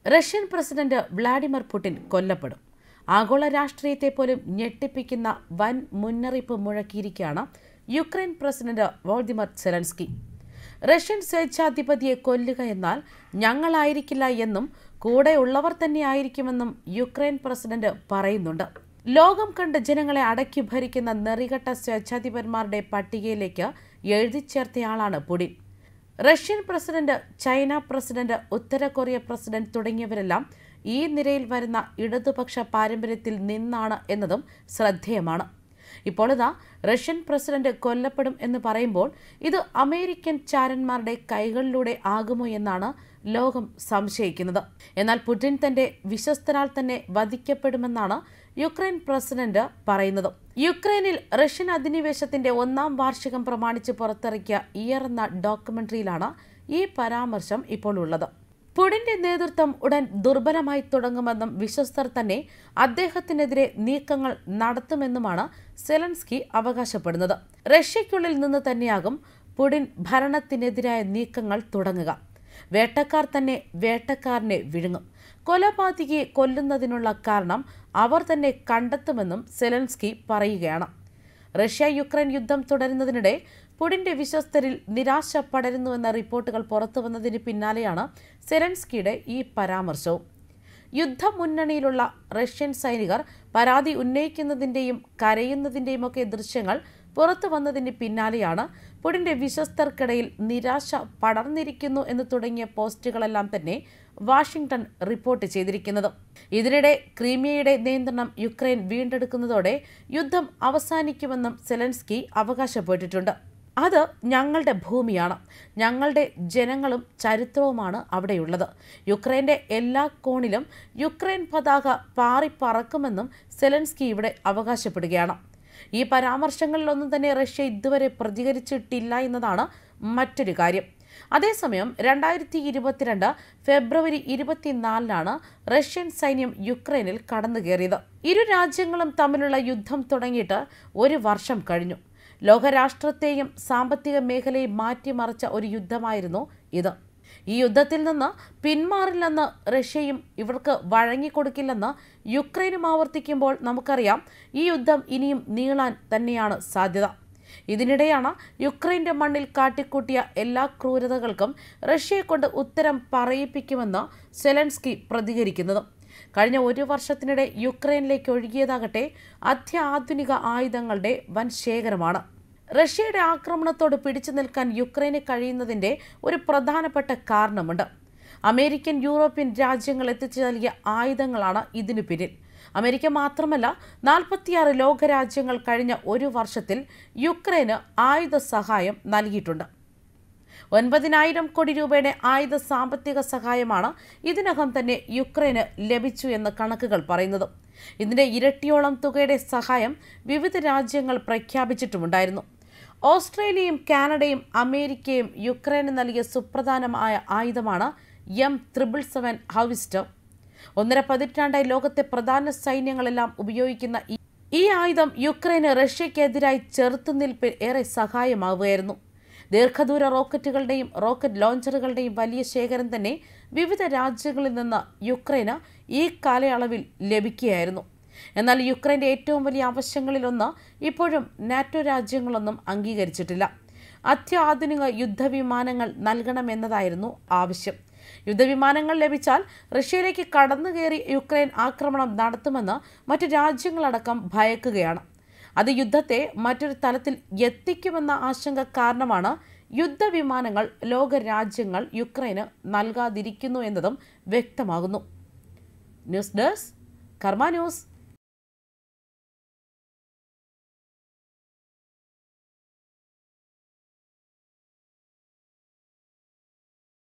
Russian president Vladimir Putin കൊല്ലപ്പെടും. ആഗോള രാഷ്ട്രീയത്തെ പോലും ഞെട്ടിപ്പിക്കുന്ന വൻ മുന്നറിയിപ്പ് മുഴക്കിയിരിക്കുകയാണ് Ukraine president Volodymyr Zelensky. Russian സ്വേച്ഛാധിപതിയെ കൊല്ലുക എന്നാൽ ഞങ്ങളായിരിക്കില്ല എന്നും കൂടെയുള്ളവർ തന്നെയായിരിക്കുമെന്നും യുക്രൈൻ പ്രസിഡന്റ് പറയുന്നുണ്ട്. ലോകം കണ്ട് ജനങ്ങളെ അടക്കി ഭരിക്കുന്ന നെറികെട്ട സ്വേച്ഛാധിപന്മാരുടെ പട്ടികയിലേക്ക് എഴുതിച്ചേർത്തയാളാണ് Putin. Russian president, China president, ഉത്തര കൊറിയ പ്രസിഡന്റ് തുടങ്ങിയവരെല്ലാം ഈ നിരയിൽ വരുന്ന ഇടതുപക്ഷ പാരമ്പര്യത്തിൽ നിന്നാണ് എന്നതും ശ്രദ്ധേയമാണ്. ഇപ്പോൾ ഇതാ റഷ്യൻ പ്രസിഡന്റ് കൊല്ലപ്പെടും എന്ന് പറയുമ്പോൾ ഇത് അമേരിക്കൻ ചാരന്മാരുടെ കൈകളിലൂടെ ആകുമോ എന്നാണ് ലോകം സംശയിക്കുന്നത്. എന്നാൽ പുടിൻ തന്റെ വിശ്വസ്തരാൽ തന്നെ വധിക്കപ്പെടുമെന്നാണ് യുക്രൈൻ പ്രസിഡന്റ് പറയുന്നത്. യുക്രൈനിൽ റഷ്യൻ അധിനിവേശത്തിന്റെ 1ാം വാർഷികം പ്രമാണിച്ച് പുറത്തിറക്കിയ ഇയർ എന്ന ഡോക്യുമെന്ററിയിലാണ് ഈ പരാമർശം ഇപ്പോൾ ഉള്ളത്. പുടിന്റെ നേതൃത്വം ഉടൻ ദുർബലമായി തുടങ്ങുമെന്നും വിശ്വസ്തർ തന്നെ അദ്ദേഹത്തിനെതിരെ നീക്കങ്ങൾ നടത്തുമെന്നുമാണ് സെലൻസ്കി അവകാശപ്പെടുന്നത്. റഷ്യയ്ക്കുള്ളിൽ നിന്ന് തന്നെയാകും പുടിൻ ഭരണത്തിനെതിരായ നീക്കങ്ങൾ തുടങ്ങുക. വേട്ടക്കാർ തന്നെ വേട്ടക്കാരനെ വിഴുങ്ങും. കൊലപാതകിയെ കൊല്ലുന്നതിനുള്ള കാരണം അവർ തന്നെ കണ്ടെത്തുമെന്നും സെലൻസ്കി പറയുകയാണ്. റഷ്യ യുക്രൈൻ യുദ്ധം തുടരുന്നതിനിടെ പുടിന്റെ വിശ്വസ്തരിൽ നിരാശ പടരുന്നുവെന്ന റിപ്പോർട്ടുകൾ പുറത്തുവന്നതിന് പിന്നാലെയാണ് സെലൻസ്കിയുടെ ഈ പരാമർശവും. യുദ്ധമുന്നണിയിലുള്ള റഷ്യൻ സൈനികർ പരാതി ഉന്നയിക്കുന്നതിൻ്റെയും കരയുന്നതിൻ്റെയും ഒക്കെ ദൃശ്യങ്ങൾ പുറത്തു വന്നതിന് പിന്നാലെയാണ് പുടിന്റെ വിശ്വസ്തർക്കിടയിൽ നിരാശ പടർന്നിരിക്കുന്നു എന്ന് തുടങ്ങിയ പോസ്റ്റുകളെല്ലാം തന്നെ വാഷിംഗ്ടൺ റിപ്പോർട്ട് ചെയ്തിരിക്കുന്നത്. ഇതിനിടെ ക്രീമിയയുടെ നിയന്ത്രണം യുക്രൈൻ വീണ്ടെടുക്കുന്നതോടെ യുദ്ധം അവസാനിക്കുമെന്നും സെലൻസ്കി അവകാശപ്പെട്ടിട്ടുണ്ട്. അത് ഞങ്ങളുടെ ഭൂമിയാണ്, ഞങ്ങളുടെ ജനങ്ങളും ചരിത്രവുമാണ് അവിടെയുള്ളത്. യുക്രൈൻ്റെ എല്ലാ കോണിലും യുക്രൈൻ പതാക പാറിപ്പറക്കുമെന്നും സെലൻസ്കി ഇവിടെ അവകാശപ്പെടുകയാണ്. ഈ പരാമർശങ്ങളിലൊന്നും തന്നെ റഷ്യ ഇതുവരെ പ്രതികരിച്ചിട്ടില്ല എന്നതാണ് മറ്റൊരു കാര്യം. അതേസമയം 2022 ഫെബ്രുവരി 24 റഷ്യൻ സൈന്യം യുക്രൈനിൽ കടന്നുകയറിയത്. ഇരു രാജ്യങ്ങളും തമ്മിലുള്ള യുദ്ധം തുടങ്ങിയിട്ട് 1 വർഷം കഴിഞ്ഞു. ലോകരാഷ്ട്രത്തെയും സാമ്പത്തിക മേഖലയും മാറ്റിമറിച്ച ഒരു യുദ്ധമായിരുന്നു ഇത്. ഈ യുദ്ധത്തിൽ നിന്ന് പിന്മാറില്ലെന്ന് റഷ്യയും ഇവർക്ക് വഴങ്ങിക്കൊടുക്കില്ലെന്ന് യുക്രൈനും ആവർത്തിക്കുമ്പോൾ നമുക്കറിയാം ഈ യുദ്ധം ഇനിയും നീളാൻ തന്നെയാണ് സാധ്യത. ഇതിനിടെയാണ് യുക്രൈൻ്റെ മണ്ണിൽ കാട്ടിക്കൂട്ടിയ എല്ലാ ക്രൂരതകൾക്കും റഷ്യയെ കൊണ്ട് ഉത്തരം പറയിപ്പിക്കുമെന്ന് സെലൻസ്കി പ്രതികരിക്കുന്നത്. കഴിഞ്ഞ 1 വർഷത്തിനിടെ യുക്രൈനിലേക്ക് ഒഴുകിയതാകട്ടെ അത്യാധുനിക ആയുധങ്ങളുടെ വൻ ശേഖരമാണ്. റഷ്യയുടെ ആക്രമണത്തോട് പിടിച്ചു നിൽക്കാൻ യുക്രൈന് കഴിയുന്നതിൻ്റെ ഒരു പ്രധാനപ്പെട്ട കാരണമുണ്ട്. അമേരിക്കൻ, യൂറോപ്യൻ രാജ്യങ്ങൾ എത്തിച്ചു നൽകിയ ആയുധങ്ങളാണ് ഇതിനു പിന്നിൽ. അമേരിക്ക മാത്രമല്ല 46 ലോകരാജ്യങ്ങൾ കഴിഞ്ഞ 1 വർഷത്തിൽ യുക്രൈന് ആയുധ സഹായം നൽകിയിട്ടുണ്ട്. 9,000 കോടി രൂപയുടെ ആയുധ സാമ്പത്തിക സഹായമാണ് ഇതിനകം തന്നെ യുക്രൈന് ലഭിച്ചു എന്ന് കണക്കുകൾ പറയുന്നത്. ഇതിൻ്റെ ഇരട്ടിയോളം തുകയുടെ സഹായം വിവിധ രാജ്യങ്ങൾ പ്രഖ്യാപിച്ചിട്ടുമുണ്ടായിരുന്നു. ഓസ്ട്രേലിയയും കാനഡയും അമേരിക്കയും യുക്രൈന് നൽകിയ സുപ്രധാനമായ ആയുധമാണ് M777 ഹൗവിസ്റ്റർ. 1.5 പതിറ്റാണ്ടായി ലോകത്തെ പ്രധാന സൈന്യങ്ങളെല്ലാം ഉപയോഗിക്കുന്ന ഈ ആയുധം യുക്രൈന് റഷ്യക്കെതിരായി ചെറുത്തുനിൽപ്പിൽ ഏറെ സഹായമാവുകയായിരുന്നു. ദീർഘദൂര റോക്കറ്റുകളുടെയും റോക്കറ്റ് ലോഞ്ചറുകളുടെയും വലിയ ശേഖരം തന്നെ വിവിധ രാജ്യങ്ങളിൽ നിന്ന് യുക്രൈന് ഈ കാലയളവിൽ ലഭിക്കുകയായിരുന്നു. എന്നാൽ യുക്രൈൻ്റെ ഏറ്റവും വലിയ ആവശ്യങ്ങളിലൊന്ന് ഇപ്പോഴും നാറ്റോ രാജ്യങ്ങളൊന്നും അംഗീകരിച്ചിട്ടില്ല. അത്യാധുനിക യുദ്ധവിമാനങ്ങൾ നൽകണമെന്നതായിരുന്നു ആവശ്യം. യുദ്ധവിമാനങ്ങൾ ലഭിച്ചാൽ റഷ്യയിലേക്ക് കടന്നുകയറി യുക്രൈൻ ആക്രമണം നടത്തുമെന്ന് മറ്റു രാജ്യങ്ങളടക്കം ഭയക്കുകയാണ്. അത് യുദ്ധത്തെ മറ്റൊരു തലത്തിൽ എത്തിക്കുമെന്ന ആശങ്ക കാരണമാണ് യുദ്ധവിമാനങ്ങൾ ലോകരാജ്യങ്ങൾ യുക്രൈന് നൽകാതിരിക്കുന്നു എന്നതും വ്യക്തമാകുന്നു. News desk Karma news.